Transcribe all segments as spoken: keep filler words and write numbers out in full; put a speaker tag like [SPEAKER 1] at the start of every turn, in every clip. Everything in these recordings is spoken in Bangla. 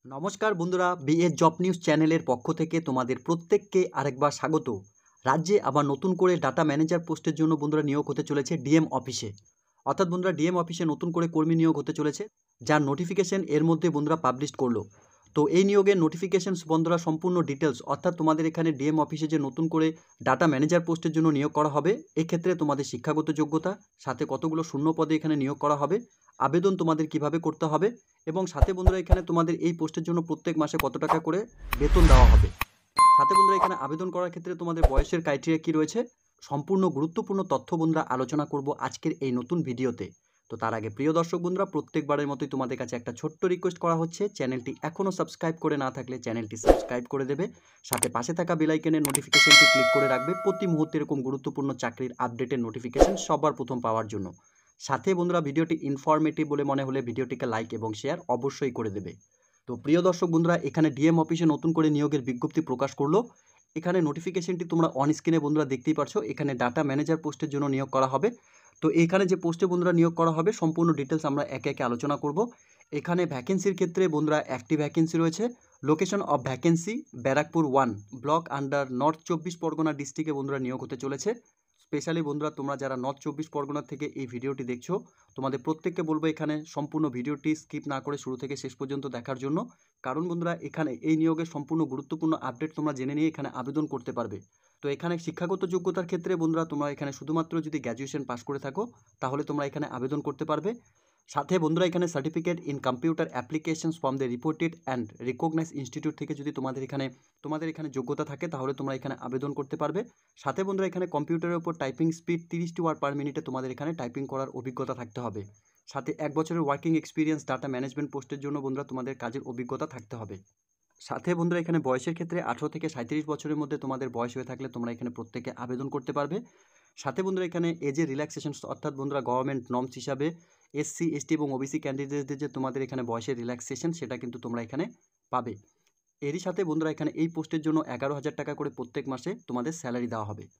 [SPEAKER 1] নমস্কার বন্ধুরা, বিএস জব নিউজ চ্যানেলের পক্ষ থেকে তোমাদের প্রত্যেককে আরেকবার স্বাগত। রাজ্যে আবার নতুন করে ডাটা ম্যানেজার পোস্টের জন্য বন্ধুরা নিয়োগ হতে চলেছে ডিএম অফিসে। অর্থাৎ বন্ধুরা ডিএম অফিসে নতুন করে কর্মী নিয়োগ হতে চলেছে, যার নোটিফিকেশন এর মধ্যে বন্ধুরা পাবলিশ করলো। তো এই নিয়োগের নোটিফিকেশনস বন্ধুরা সম্পূর্ণ ডিটেলস, অর্থাৎ তোমাদের এখানে ডিএম অফিসে যে নতুন করে ডাটা ম্যানেজার পোস্টের জন্য নিয়োগ করা হবে, এক্ষেত্রে তোমাদের শিক্ষাগত যোগ্যতা, সাথে কতগুলো শূন্য পদে এখানে নিয়োগ করা হবে, আবেদন তোমাদের কিভাবে করতে হবে, এবং সাথে বন্ধুরা এখানে তোমাদের এই পোস্টের জন্য প্রত্যেক মাসে কত টাকা করে বেতন দেওয়া হবে। সাথে বন্ধুরা এখানে আবেদন করার ক্ষেত্রে তোমাদের বয়সের ক্রাইটেরিয়া কী রয়েছে, সম্পূর্ণ গুরুত্বপূর্ণ তথ্য বন্ধুরা আলোচনা করব আজকের এই নতুন ভিডিওতে। তো তার আগে প্রিয় দর্শক বন্ধুরা, প্রত্যেকবারের মতোই তোমাদের কাছে একটা ছোট্ট রিকোয়েস্ট করা হচ্ছে, চ্যানেলটি এখনও সাবস্ক্রাইব করে না থাকলে চ্যানেলটি সাবস্ক্রাইব করে দেবে, সাথে পাশে থাকা বেল আইকনের নোটিফিকেশনটি ক্লিক করে রাখবে প্রতি মুহূর্তে এরকম গুরুত্বপূর্ণ চাকরির আপডেটের নোটিফিকেশন সবার প্রথম পাওয়ার জন্য। সাথে বন্ধুরা ভিডিওটি ইনফরমেটিভ বলে মনে হলে ভিডিওটিকে লাইক এবং শেয়ার অবশ্যই করে দেবে। তো প্রিয় দর্শক বন্ধুরা, এখানে ডিএম অফিসে নতুন করে নিয়োগের বিজ্ঞপ্তি প্রকাশ করলো। এখানে নোটিফিকেশনটি তোমরা অন স্ক্রিনে বন্ধুরা দেখতেই পারছো। এখানে ডাটা ম্যানেজার পোস্টের জন্য নিয়োগ করা হবে। তো এখানে যে পোস্টে বন্ধুরা নিয়োগ করা হবে সম্পূর্ণ ডিটেলস আমরা একে একে আলোচনা করব। এখানে ভ্যাকেন্সির ক্ষেত্রে বন্ধুরা একটি ভ্যাকেন্সি রয়েছে। Location of vacancy Barrackpore one block under north চব্বিশ পরগনা ডিস্ট্রিক্টে বন্ধুরা নিয়োগ হতে চলেছে। স্পেশালি বন্ধুরা তোমরা যারা নর্থ চব্বিশ পরগনা থেকে এই ভিডিওটি দেখছো, তোমাদের প্রত্যেককে বলবো এখানে সম্পূর্ণ ভিডিওটি স্কিপ না করে শুরু থেকে শেষ পর্যন্ত দেখার জন্য। কারণ বন্ধুরা এখানে এই নিয়োগের সম্পূর্ণ গুরুত্বপূর্ণ আপডেট তোমরা জেনে নিয়ে এখানে আবেদন করতে পারবে। তো এখানে শিক্ষাগত যোগ্যতার ক্ষেত্রে বন্ধুরা তোমরা এখানে শুধুমাত্র যদি গ্র্যাজুয়েশন পাস করে থাকো তাহলে তোমরা এখানে আবেদন করতে পারবে। সাথে বন্ধুরা এখানে certificate in computer applications from the reported and recognise institute থেকে যদি তোমাদের এখানে তোমাদের এখানে যোগ্যতা থাকে তাহলে তোমরা এখানে আবেদন করতে পারবে। সাথে বন্ধুরা এখানে কম্পিউটারের উপর টাইপিং স্পিড তিরিশটি ওয়ার্ড পার মিনিটে তোমাদের এখানে টাইপিং করার অভিজ্ঞতা থাকতে হবে। সাথে এক বছরের ওয়ার্কিং এক্সপিরিয়েন্স ডাটা ম্যানেজমেন্ট পোস্টের জন্য বন্ধুরা তোমাদের কাজের অভিজ্ঞতা থাকতে হবে। সাথে বন্ধুরা এখানে বয়সের ক্ষেত্রে আঠারো থেকে সাঁত্রিশ বছরের মধ্যে তোমাদের বয়স হয়ে থাকলে তোমরা এখানে প্রত্যেকে আবেদন করতে পারবে। সাথে বন্ধুরা এখানে এজে রিল্যাক্সেশন, অর্থাৎ বন্ধুরা গভর্নমেন্ট নর্মস হিসাবে এসসি এসটি এবং ওবিসি ক্যান্ডিডেটদের যে তোমাদের এখানে বয়সের রিল্যাক্সেশন সেটা কিন্তু তোমরা এখানে পাবে। এরই সাথে বন্ধুরা এখানে এই পোস্টের জন্য এগারো হাজার টাকা করে প্রত্যেক মাসে তোমাদের স্যালারি দেওয়া হবে।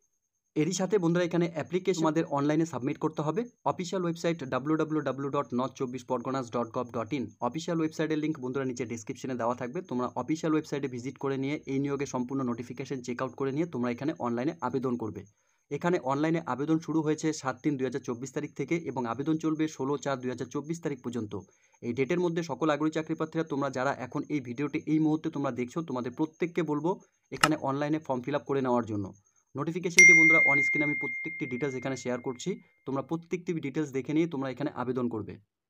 [SPEAKER 1] এরই সাথে বন্ধুরা এখানে অ্যাপ্লিকেশন আমাদের অনলাইনে সাবমিট করতে হবে। Official website W W W dot north চব্বিশ Parganas dot gov dot in official ওয়েবসাইটের লিঙ্ক বন্ধুরা নিচে ডিসক্রিপশনে দেওয়া থাকবে। তোমরা অফিসিয়াল ওয়েবসাইটে ভিজিট করে নিয়ে এই নিয়োগে সম্পূর্ণ নোটিফিকেশন চেক আউট করে নিয়ে তোমরা এখানে অনলাইনে আবেদন করবে। এখানে অনলাইনে আবেদন শুরু হয়েছে সাত তিন দুই হাজার চব্বিশ তারিখ থেকে এবং আবেদন চলবে ষোলো চার দুই হাজার চব্বিশ তারিখ পর্যন্ত। এই ডেটের মধ্যে সকল আগ্রহী চাকরিপ্রার্থীরা তোমরা যারা এখন এই ভিডিওটি এই মুহূর্তে তোমরা দেখছো, তোমাদের প্রত্যেককে বলবো এখানে অনলাইনে ফর্ম ফিল আপ করে নেওয়ার জন্য। নোটিফিকেশনটি বন্ধুরা অন স্ক্রিনে আমি প্রত্যেকটি ডিটেলস এখানে শেয়ার করছি, তোমরা প্রত্যেকটি ডিটেলস দেখে নিয়ে তোমরা এখানে আবেদন করবে।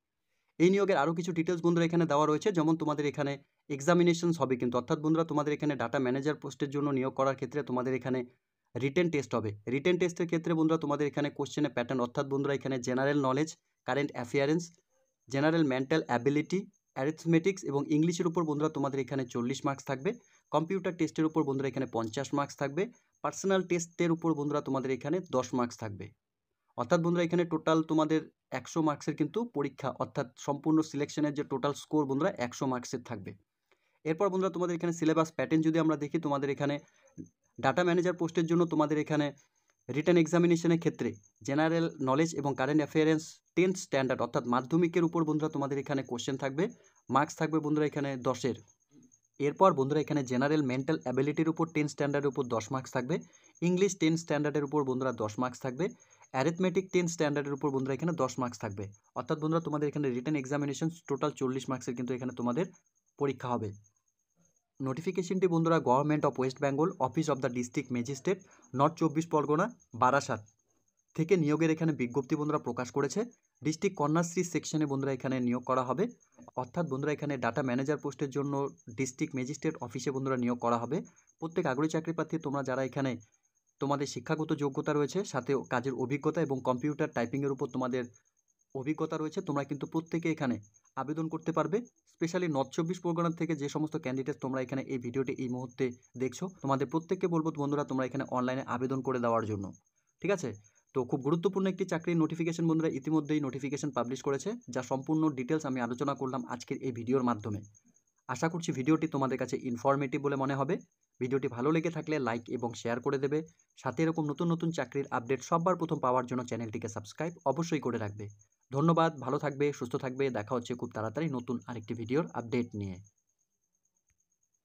[SPEAKER 1] এই নিয়োগের আরও কিছু ডিটেলস বন্ধুরা এখানে দেওয়া রয়েছে, যেমন তোমাদের এখানে এক্সামিনেশনস হবে কিন্তু, অর্থাৎ বন্ধুরা তোমাদের এখানে ডাটা ম্যানেজার পোস্টের জন্য নিয়োগ করার ক্ষেত্রে তোমাদের এখানে রিটেন টেস্ট হবে। রিটেন টেস্টের ক্ষেত্রে বন্ধুরা তোমাদের এখানে কোশ্চেনের প্যাটার্ন, অর্থাৎ বন্ধুরা এখানে general knowledge, current affairs, general mental ability, arithmetics এবং ইংলিশের উপর বন্ধুরা তোমাদের এখানে চল্লিশ মার্কস থাকবে। কম্পিউটার টেস্টের উপর বন্ধুরা এখানে পঞ্চাশ মার্কস থাকবে। পার্সোনাল টেস্টের উপর বন্ধুরা তোমাদের এখানে দশ মার্কস থাকবে। অর্থাৎ বন্ধুরা এখানে টোটাল তোমাদের একশো মার্কসের কিন্তু পরীক্ষা, অর্থাৎ সম্পূর্ণ সিলেকশনের যে টোটাল স্কোর বন্ধুরা একশো মার্কসের থাকবে। এরপর বন্ধুরা তোমাদের এখানে সিলেবাস প্যাটার্ন যদি আমরা দেখি, তোমাদের এখানে ডাটা ম্যানেজার পোস্টের জন্য তোমাদের এখানে রিটেন এক্সামিনেশনের ক্ষেত্রে জেনারেল নলেজ এবং কারেন্ট অ্যাফেয়ারেন্স টেন্থ স্ট্যান্ডার্ড, অর্থাৎ মাধ্যমিকের উপর বন্ধুরা তোমাদের এখানে কোশ্চেন থাকবে, মার্কস থাকবে বন্ধুরা এখানে দশের। এরপর বন্ধুরা এখানে জেনারেল মেন্টাল অ্যাবিলিটির উপর টেন স্ট্যান্ডার্ডের উপর দশ মার্কস থাকবে, ইংলিশ টেন স্ট্যান্ডার্ডের উপর বন্ধুরা দশ মার্কস থাকবে, অ্যারিথমেটিক টেন স্ট্যান্ডার্ডের উপর বন্ধুরা এখানে দশ মার্কস থাকবে। অর্থাৎ বন্ধুরা তোমাদের এখানে রিটেন এক্সামিনেশন টোটাল চল্লিশ মার্কসের কিন্তু এখানে তোমাদের পরীক্ষা হবে। নোটিফিকেশনটি বন্ধুরা government of West Bengal, office of the district magistrate, north চব্বিশ পরগনা, বারাসাত থেকে নিয়োগের এখানে বিজ্ঞপ্তি বন্ধুরা প্রকাশ করেছে। ডিস্ট্রিক্ট কন্যাশ্রী সেকশনে বন্ধুরা এখানে নিয়োগ করা হবে। অর্থাৎ বন্ধুরা এখানে ডাটা ম্যানেজার পোস্টের জন্য ডিস্ট্রিক্ট ম্যাজিস্ট্রেট অফিসে বন্ধুরা নিয়োগ করা হবে। প্রত্যেক আগ্রহী চাকরি প্রার্থী তোমরা যারা এখানে তোমাদের শিক্ষাগত যোগ্যতা রয়েছে, সাথে কাজের অভিজ্ঞতা এবং কম্পিউটার টাইপিংয়ের উপর তোমাদের অভিজ্ঞতা রয়েছে, তোমরা কিন্তু প্রত্যেকে এখানে আবেদন করতে পারবে। স্পেশালি নর্থ চব্বিশ পরগনা থেকে যে সমস্ত ক্যান্ডিডেট তোমরা এখানে এই ভিডিওটি এই মুহূর্তে দেখছো, তোমাদের প্রত্যেককে বলবো বন্ধুরা তোমরা এখানে অনলাইনে আবেদন করে দেওয়ার জন্য। ঠিক আছে, তো খুব গুরুত্বপূর্ণ একটি চাকরির নোটিফিকেশন বন্ধুরা ইতিমধ্যেই নোটিফিকেশন পাবলিশ করেছে, যা সম্পূর্ণ ডিটেলস আমি আলোচনা করলাম আজকের এই ভিডিওর মাধ্যমে। আশা করছি ভিডিওটি তোমাদের কাছে ইনফরমেটিভ বলে মনে হবে। ভিডিওটি ভালো লেগে থাকলে লাইক এবং শেয়ার করে দেবে। সাথে এরকম নতুন নতুন চাকরির আপডেট সবার প্রথম পাওয়ার জন্য চ্যানেলটিকে সাবস্ক্রাইব অবশ্যই করে রাখবে। ধন্যবাদ, ভালো থাকবে, সুস্থ থাকবে। দেখা হচ্ছে খুব তাড়াতাড়ি নতুন আরেকটি ভিডিওর আপডেট নিয়ে।